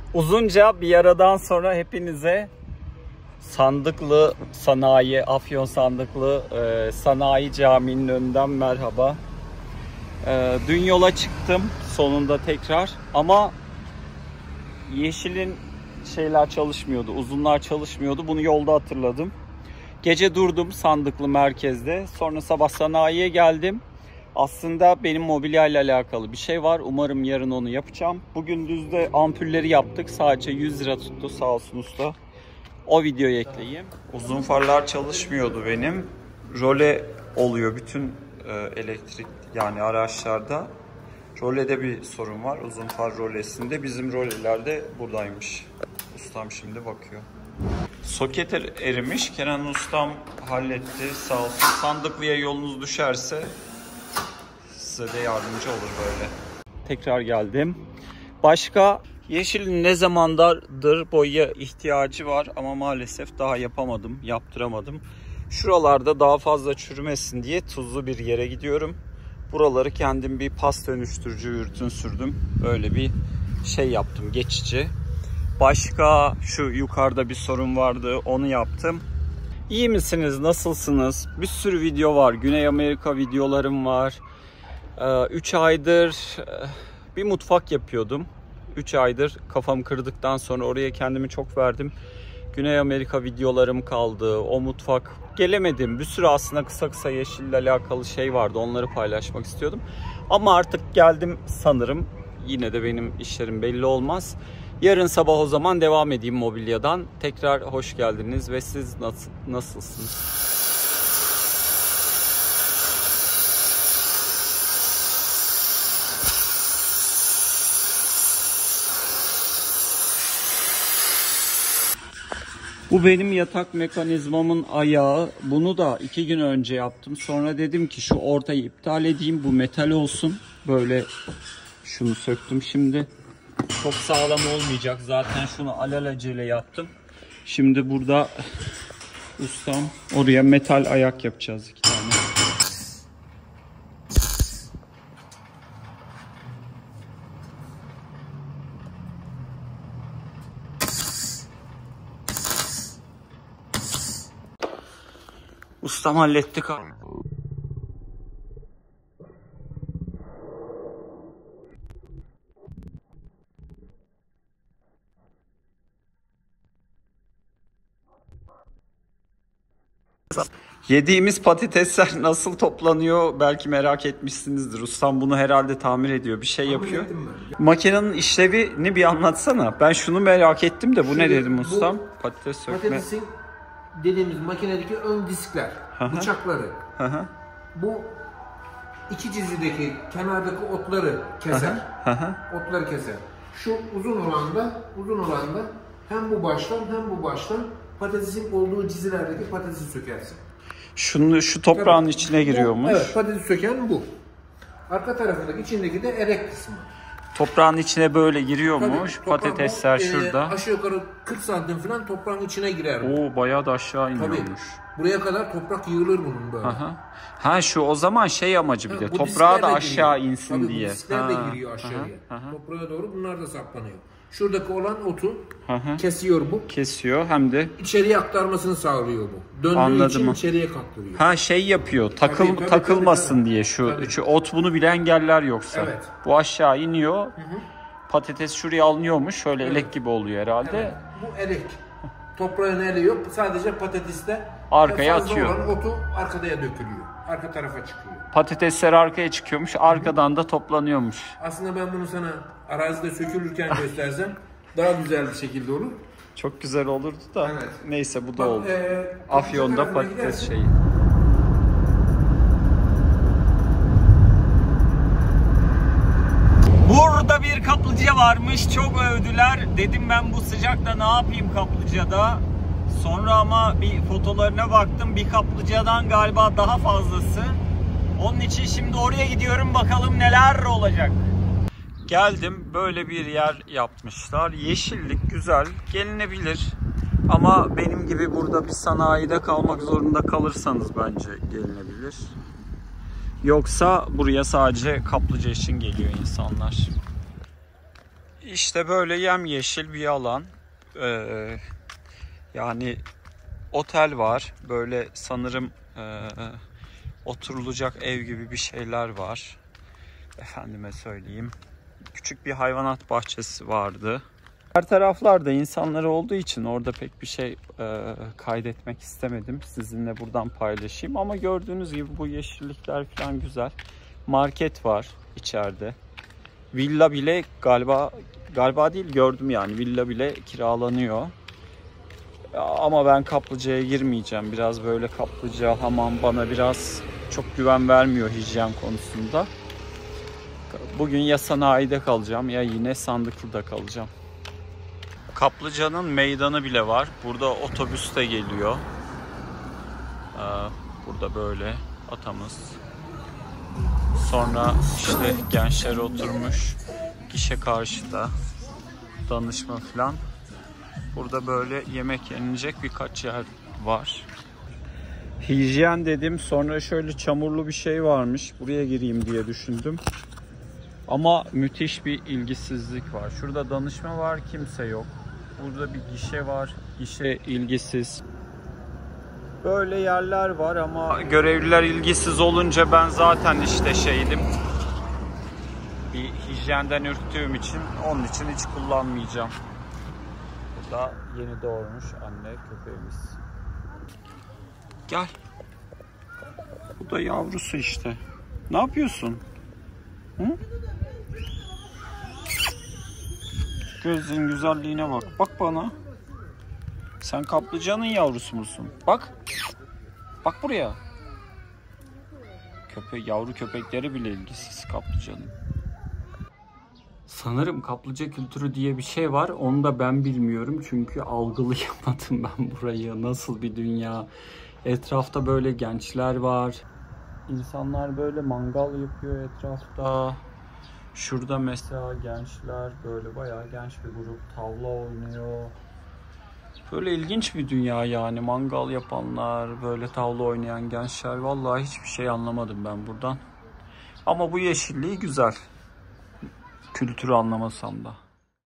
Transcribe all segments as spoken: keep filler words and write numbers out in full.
Uzunca bir aradan sonra hepinize Sandıklı Sanayi, Afyon Sandıklı e, Sanayi Camii'nin önünden merhaba. E, dün yola çıktım sonunda tekrar ama yeşilin şeyler çalışmıyordu, uzunlar çalışmıyordu. Bunu yolda hatırladım. Gece durdum Sandıklı merkezde. Sonra sabah sanayiye geldim. Aslında benim mobilya ile alakalı bir şey var. Umarım yarın onu yapacağım. Bugün düzde ampulleri yaptık. Sadece yüz lira tuttu, sağ olsun usta. O videoyu ekleyeyim. Uzun farlar çalışmıyordu benim. Role oluyor bütün e, elektrik yani araçlarda. Rolede bir sorun var. Uzun far rolesinde. Bizim rolelerde buradaymış. Ustam şimdi bakıyor. Soket erimiş. Kenan ustam halletti. Sağ olsun. Sandıklı'ya yolunuz düşerse size de yardımcı olur böyle. Tekrar geldim. Başka yeşilin ne zamandır boya ihtiyacı var ama maalesef daha yapamadım, yaptıramadım. Şuralarda daha fazla çürümesin diye tuzlu bir yere gidiyorum. Buraları kendim bir pas dönüştürücü ürün sürdüm. Böyle bir şey yaptım geçici. Başka şu yukarıda bir sorun vardı, onu yaptım. İyi misiniz? Nasılsınız? Bir sürü video var. Güney Amerika videolarım var. üç aydır bir mutfak yapıyordum. üç aydır kafam kırdıktan sonra oraya kendimi çok verdim. Güney Amerika videolarım kaldı. O mutfak gelemedim. Bir sürü aslında kısa kısa yeşille alakalı şey vardı. Onları paylaşmak istiyordum. Ama artık geldim sanırım. Yine de benim işlerim belli olmaz. Yarın sabah o zaman devam edeyim mobilyadan. Tekrar hoş geldiniz ve siz nasıl, nasılsınız? Bu benim yatak mekanizmamın ayağı. Bunu da iki gün önce yaptım. Sonra dedim ki şu ortayı iptal edeyim. Bu metal olsun. Böyle şunu söktüm şimdi. Çok sağlam olmayacak. Zaten şunu alelacele yaptım. Şimdi burada ustam oraya metal ayak yapacağız iki tane. Ustam hallettik abi. Yediğimiz patatesler nasıl toplanıyor belki merak etmişsinizdir. Ustam bunu herhalde tamir ediyor, bir şey yapıyor. Makinenin işlevini bir anlatsana. Ben şunu merak ettim de bu Şimdi, ne dedim ustam? Patates sökme. Patatesin dediğimiz makinedeki ön diskler, Aha. bıçakları. Aha. Bu iki çizgideki kenardaki otları keser. Aha. Aha. Otları keser. Şu uzun olanda, uzun olanda hem bu baştan hem bu baştan patatesin olduğu çizilerdeki patatesi sökersin. Şunu şu toprağın Tabii, içine giriyormuş. Evet, patatesi söken bu. Arka tarafındaki içindeki de erek kısmı. Toprağın içine böyle giriyormuş. Tabii, patatesler bu, şurada. E, aşağı yukarı kırk santim falan toprağın içine girer. Oo, bayağı da aşağı iniyormuş. Tabii. Buraya kadar toprak yığılır bunun böyle. Aha. Ha şu o zaman şey amacı bir de ha, toprağa da aşağı giriyor. insin Tabii, diye. Bu diskler de giriyor aşağıya. Aha, aha. Toprağa doğru bunlar da saplanıyor. Şuradaki olan otu aha. kesiyor bu. Kesiyor hem de içeriye aktarmasını sağlıyor bu. Döndüğü Anladım için mı? içeriye kaktırıyor. Ha şey yapıyor. Takıl tabii, tabii, takılmasın tabii, tabii. diye şu, tabii. şu ot bunu bile engeller yoksa. Evet. Bu aşağı iniyor. Hı hı. Patates şuraya alınıyormuş. Şöyle evet. elek gibi oluyor herhalde. Evet. Bu elek. Toprağın eli yok. Sadece patateste arkaya atıyor. Olan otu arkaya dökülüyor. Arka tarafa çıkıyor. Patatesler arkaya çıkıyormuş. Arkadan da toplanıyormuş. Aslında ben bunu sana arazide sökülürken göstersem daha güzel bir şekilde olur. Çok güzel olurdu da. Evet. Neyse bu da Bak, oldu. E, Afyon'da patates gidersin. şeyi. Burada bir kaplıca varmış. Çok övdüler. Dedim ben bu sıcakta ne yapayım kaplıcada. Sonra ama bir fotolarına baktım. Bir kaplıcadan galiba daha fazlası. Onun için şimdi oraya gidiyorum. Bakalım neler olacak. Geldim. Böyle bir yer yapmışlar. Yeşillik güzel. Gelinebilir. Ama benim gibi burada bir sanayide kalmak zorunda kalırsanız bence gelinebilir. Yoksa buraya sadece kaplıca için geliyor insanlar. İşte böyle yemyeşil bir alan. Ee, yani otel var. Böyle sanırım e, oturulacak ev gibi bir şeyler var. Efendime söyleyeyim. Küçük bir hayvanat bahçesi vardı. Her taraflarda insanları olduğu için orada pek bir şey e, kaydetmek istemedim. Sizinle buradan paylaşayım. Ama gördüğünüz gibi bu yeşillikler falan güzel. Market var içeride. Villa bile galiba galiba değil gördüm yani. Villa bile kiralanıyor. Ama ben kaplıcaya girmeyeceğim. Biraz böyle kaplıca, hamam bana biraz çok güven vermiyor hijyen konusunda. Bugün ya sanayide kalacağım ya yine Sandıklı'da kalacağım. Kaplıca'nın meydanı bile var. Burada otobüs de geliyor. Burada böyle atamız. Sonra işte gençler oturmuş. Gişe karşıda. Danışma falan. Burada böyle yemek yenilecek birkaç yer var. Hijyen dedim. Sonra şöyle çamurlu bir şey varmış. Buraya gireyim diye düşündüm. Ama müthiş bir ilgisizlik var. Şurada danışma var, kimse yok. Burada bir gişe var, gişe ilgisiz. Böyle yerler var ama görevliler ilgisiz olunca ben zaten işte şeydim. Bir hijyenden ürktüğüm için onun için hiç kullanmayacağım. Burada yeni doğurmuş anne köpeğimiz. Gel. Bu da yavrusu işte. Ne yapıyorsun? Hı? Gözün güzelliğine bak. Bak bana. Sen kaplıcanın yavrusu musun? Bak. Bak buraya. Köpek, yavru köpekleri bile ilgisiz kaplıcanın. Sanırım kaplıca kültürü diye bir şey var. Onu da ben bilmiyorum. Çünkü algılayamadım ben burayı. Nasıl bir dünya. Etrafta böyle gençler var. İnsanlar böyle mangal yapıyor etrafta. Şurada mesela gençler böyle bayağı genç bir grup tavla oynuyor. Böyle ilginç bir dünya yani. Mangal yapanlar, böyle tavla oynayan gençler. Vallahi hiçbir şey anlamadım ben buradan. Ama bu yeşilliği güzel. Kültürü anlamasam da.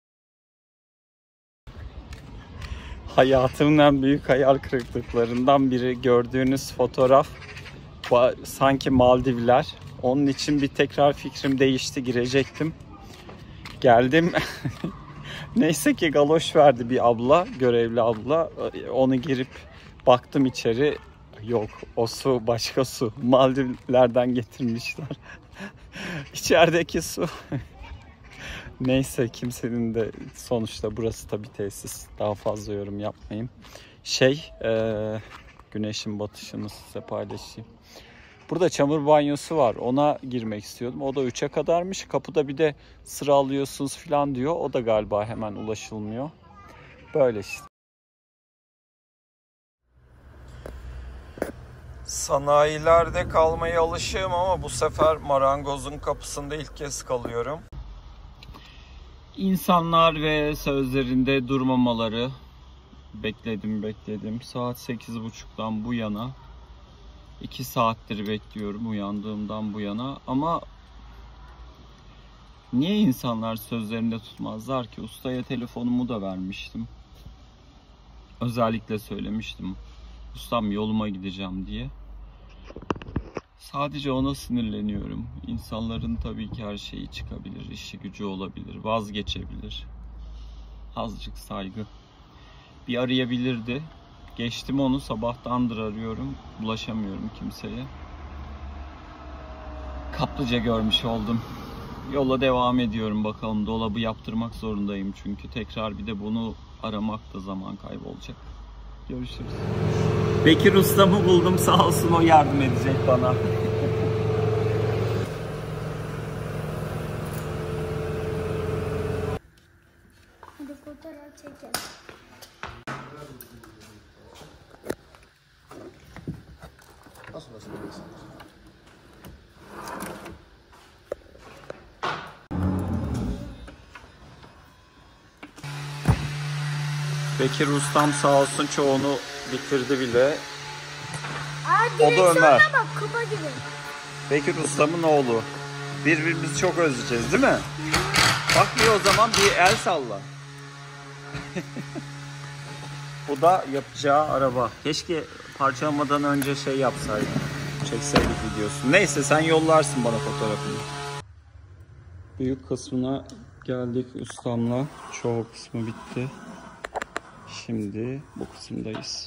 Hayatımın en büyük hayal kırıklıklarından biri gördüğünüz fotoğraf. Sanki Maldivler. Onun için bir tekrar fikrim değişti. Girecektim. Geldim. Neyse ki galoş verdi bir abla. Görevli abla. Onu girip baktım içeri. Yok. O su başka su. Maldivler'den getirmişler. İçerideki su. Neyse kimsenin de sonuçta burası tabii tesis. Daha fazla yorum yapmayayım. Şey e, güneşin batışını size paylaşayım. Burada çamur banyosu var. Ona girmek istiyordum. O da üçe kadarmış. Kapıda bir de sıra alıyorsunuz falan diyor. O da galiba hemen ulaşılmıyor. Böyle işte. Sanayilerde kalmaya alışığım ama bu sefer marangozun kapısında ilk kez kalıyorum. İnsanlar ve sözlerinde durmamaları. Bekledim bekledim. Saat sekiz buçuktan bu yana. iki saattir bekliyorum uyandığımdan bu yana. Ama niye insanlar sözlerinde tutmazlar ki? Ustaya telefonumu da vermiştim. Özellikle söylemiştim. Ustam yoluma gideceğim diye. Sadece ona sinirleniyorum. İnsanların tabii ki her şeyi çıkabilir, işi gücü olabilir, vazgeçebilir. Azıcık saygı. Bir arayabilirdi. Geçtim onu, sabahtandır arıyorum. Ulaşamıyorum kimseye. Kaplıca görmüş oldum. Yola devam ediyorum bakalım. Dolabı yaptırmak zorundayım çünkü. Tekrar bir de bunu aramak da zaman kaybolacak. Görüşürüz. Bekir ustamı buldum, sağ olsun o yardım edecek bana. Hadi fotoğraf çekelim. Nasıl nasıl biliyorsunuz? Bekir ustam sağ olsun çoğunu bitirdi bile. Aa, O da Ömer. bak, kupa gibi. Bekir ustamın oğlu. Birbirimizi çok özleyeceğiz değil mi? Bakmıyor o zaman bir el salla. Bu da yapacağı araba. Keşke parçalamadan önce şey yapsaydı. Çekseydik videosunu. Neyse sen yollarsın bana fotoğrafını. Büyük kısmına geldik ustamla. Çoğu kısmı bitti. Şimdi bu kısımdayız.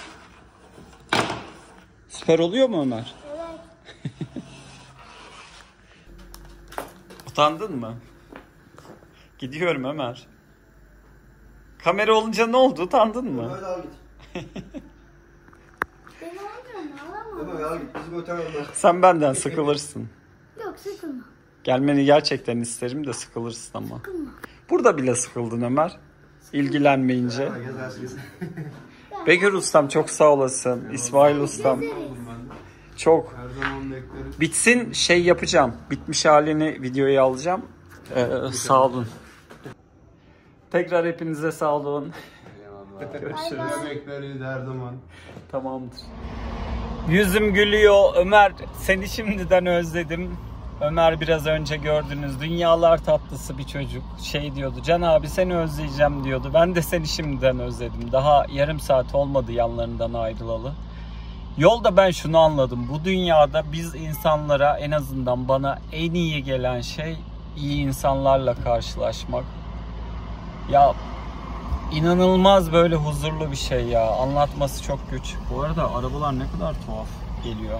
Süper oluyor mu Ömer? Evet. Utandın mı? Gidiyorum Ömer. Kamera olunca ne oldu? Utandın mı? Hadi al git. Ben olmuyorum, Ömer alamam. al git. Bizim otel onlar. Sen benden sıkılırsın. Yok, sıkılma. Gelmeni gerçekten isterim de sıkılırsın ama. Sıkılma. Burada bile sıkıldın Ömer. İlgilenmeyince. Ha, gezersiniz. Bekir ustam çok sağ olasın. İsmail ustam çok. Her zaman bekleriz. Bitsin şey yapacağım. Bitmiş halini videoya alacağım. Ee, sağ olun. Tekrar hepinize sağ olun. Görüşürüz. Bekleriz her zaman. Tamamdır. Yüzüm gülüyor. Ömer seni şimdiden özledim. Ömer biraz önce gördünüz. Dünyalar tatlısı bir çocuk. Şey diyordu. Can abi seni özleyeceğim diyordu. Ben de seni şimdiden özledim. Daha yarım saat olmadı yanlarından ayrılalı. Yolda ben şunu anladım. Bu dünyada biz insanlara, en azından bana en iyi gelen şey iyi insanlarla karşılaşmak. Ya inanılmaz böyle huzurlu bir şey ya. Anlatması çok güç. Bu arada arabalar ne kadar tuhaf geliyor.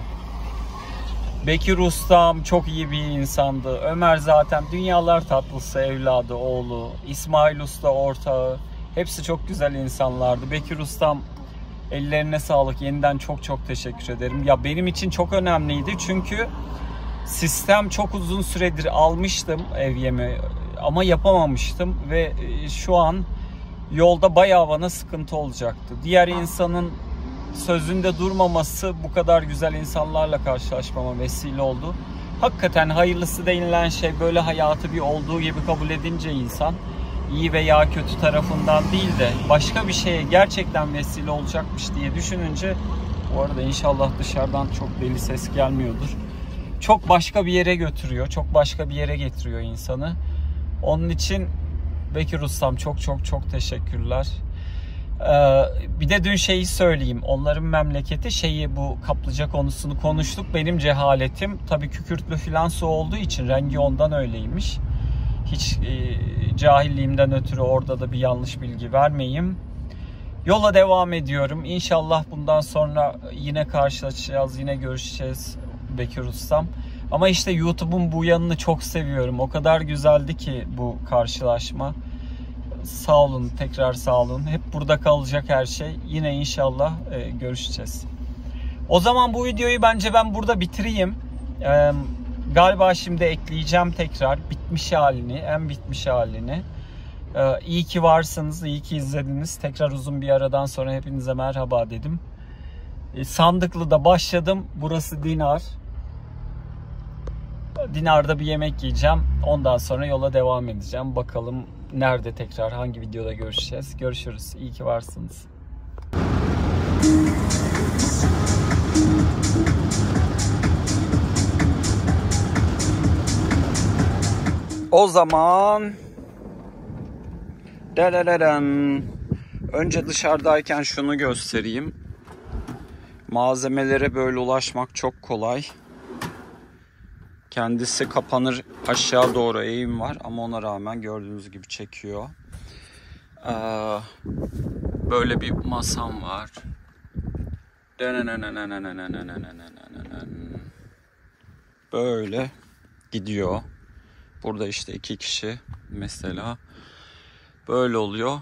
Bekir ustam çok iyi bir insandı. Ömer zaten dünyalar tatlısı evladı, oğlu. İsmail usta ortağı. Hepsi çok güzel insanlardı. Bekir ustam ellerine sağlık. Yeniden çok çok teşekkür ederim. Ya benim için çok önemliydi çünkü sistem çok uzun süredir almıştım ev yemeği ama yapamamıştım ve şu an yolda bayağı bana sıkıntı olacaktı. Diğer insanın sözünde durmaması bu kadar güzel insanlarla karşılaşmama vesile oldu. Hakikaten hayırlısı denilen şey böyle hayatı bir olduğu gibi kabul edince insan iyi veya kötü tarafından değil de başka bir şeye gerçekten vesile olacakmış diye düşününce, bu arada inşallah dışarıdan çok deli ses gelmiyordur. Çok başka bir yere götürüyor, çok başka bir yere getiriyor insanı. Onun için Bekir ustam çok çok çok teşekkürler. Ee, bir de dün şeyi söyleyeyim. Onların memleketi şeyi, bu kaplıca konusunu konuştuk. Benim cehaletim tabii kükürtlü filan su olduğu için rengi ondan öyleymiş. Hiç e, cahilliğimden ötürü orada da bir yanlış bilgi vermeyeyim. Yola devam ediyorum. İnşallah bundan sonra yine karşılaşacağız, yine görüşeceğiz Bekir ustam. Ama işte YouTube'un bu yanını çok seviyorum. O kadar güzeldi ki bu karşılaşma. Sağ olun, tekrar sağ olun. Hep burada kalacak her şey. Yine inşallah e, görüşeceğiz. O zaman bu videoyu bence ben burada bitireyim. E, galiba şimdi ekleyeceğim tekrar bitmiş halini, en bitmiş halini. E, iyi ki varsınız, iyi ki izlediniz. Tekrar uzun bir aradan sonra hepinize merhaba dedim. E, Sandıklı'da başladım. Burası Dinar. Dinar'da bir yemek yiyeceğim. Ondan sonra yola devam edeceğim. Bakalım nerede tekrar, hangi videoda görüşeceğiz. Görüşürüz. İyi ki varsınız. O zaman önce dışarıdayken şunu göstereyim. Malzemelere böyle ulaşmak çok kolay. Kendisi kapanır, aşağı doğru eğim var ama ona rağmen gördüğünüz gibi çekiyor. Ee, böyle bir masam var. Böyle gidiyor. Burada işte iki kişi mesela. Böyle oluyor.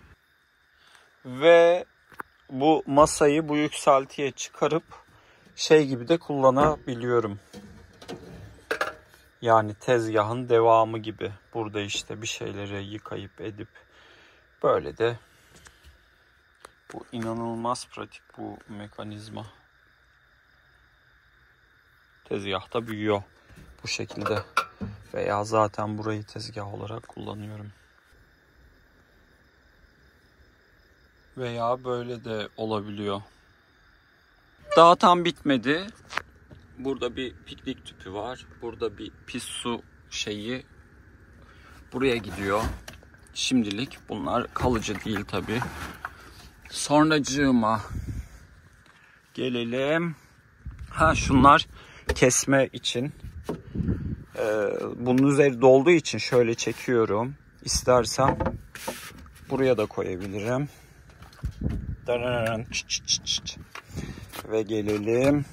Ve bu masayı bu yükseltiye çıkarıp şey gibi de kullanabiliyorum. Yani tezgahın devamı gibi. Burada işte bir şeyleri yıkayıp edip böyle de, bu inanılmaz pratik bu mekanizma. Tezgahta büyüyor bu şekilde. Veya zaten burayı tezgah olarak kullanıyorum. Veya böyle de olabiliyor. Daha tam bitmedi. Burada bir piknik tüpü var. Burada bir pis su şeyi. buraya gidiyor. Şimdilik bunlar kalıcı değil tabi. Sonracığıma gelelim. Ha, şunlar kesme için. Ee, bunun üzeri dolduğu için şöyle çekiyorum. İstersem buraya da koyabilirim. Ve gelelim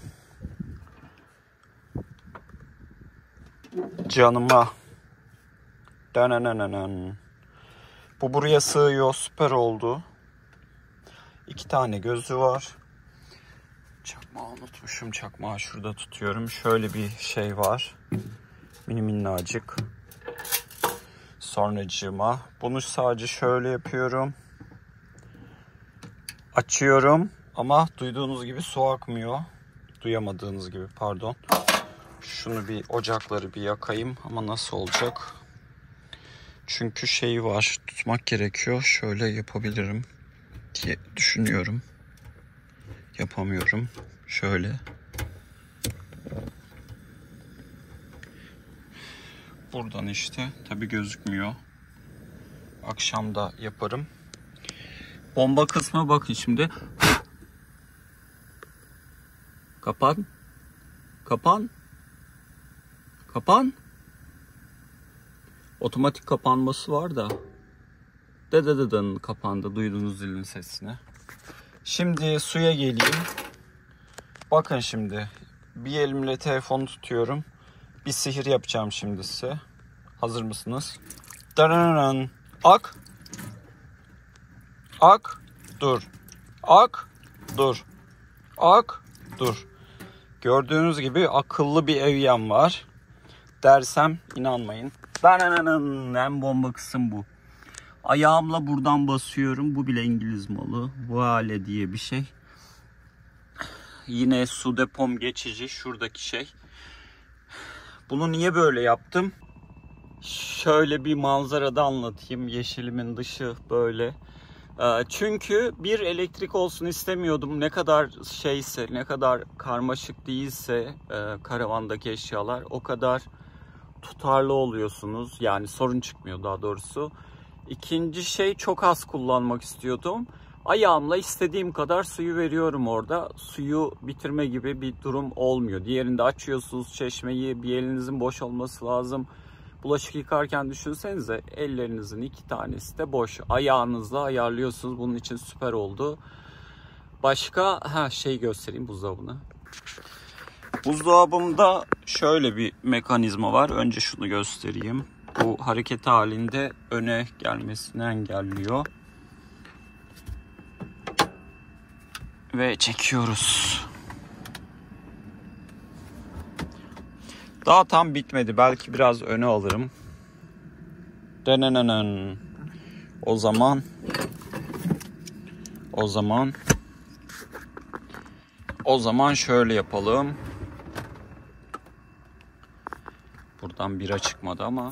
canıma. Bu buraya sığıyor. Süper oldu. İki tane gözü var. Çakmağı unutmuşum. Çakmağı şurada tutuyorum. Şöyle bir şey var. Mini minnacık. Sonracığıma. Bunu sadece şöyle yapıyorum. Açıyorum. Ama duyduğunuz gibi su akmıyor. Duyamadığınız gibi, pardon. Şunu bir, ocakları bir yakayım. Ama nasıl olacak? Çünkü şeyi var. Tutmak gerekiyor. Şöyle yapabilirim diye düşünüyorum. Yapamıyorum. Şöyle. Buradan işte. Tabii gözükmüyor. Akşam da yaparım. Bomba kısmına bakın şimdi. Kapan. Kapan. Kapan. Otomatik kapanması var da. Dedededen kapandı. Duydunuz zilin sesini. Şimdi suya geleyim. Bakın şimdi. Bir elimle telefonu tutuyorum. Bir sihir yapacağım şimdi size. Hazır mısınız? Dararan. Ak. Ak. Dur. Ak. Dur. Ak. Dur. Gördüğünüz gibi akıllı bir evyen var. Dersem inanmayın. Dararan. En bomba kısım bu. Ayağımla buradan basıyorum. Bu bile İngiliz malı. Voile diye bir şey. Yine su depom geçici. Şuradaki şey. Bunu niye böyle yaptım? Şöyle bir manzarada anlatayım. Yeşilimin dışı böyle. Çünkü bir, elektrik olsun istemiyordum. Ne kadar şeyse, ne kadar karmaşık değilse karavandaki eşyalar, o kadar tutarlı oluyorsunuz. Yani sorun çıkmıyor daha doğrusu. İkinci şey, çok az kullanmak istiyordum. Ayağımla istediğim kadar suyu veriyorum orada. Suyu bitirme gibi bir durum olmuyor. Diğerinde açıyorsunuz çeşmeyi, bir elinizin boş olması lazım. Bulaşık yıkarken düşünsenize, ellerinizin iki tanesi de boş. Ayağınızla ayarlıyorsunuz. Bunun için süper oldu. Başka ha şey göstereyim, buzdolabını. Buzdolabımda şöyle bir mekanizma var. Önce şunu göstereyim. Bu hareket halinde öne gelmesini engelliyor. Ve çekiyoruz. Daha tam bitmedi. Belki biraz öne alırım. Denenenen. O zaman O zaman O zaman şöyle yapalım. Buradan bira çıkmadı ama.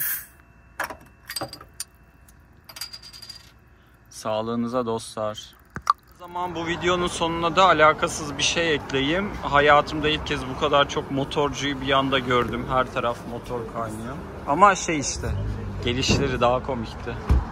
Sağlığınıza dostlar. O zaman bu videonun sonuna da alakasız bir şey ekleyeyim. Hayatımda ilk kez bu kadar çok motorcuyu bir anda gördüm. Her taraf motor kaynıyor. Ama şey işte, gelişleri daha komikti.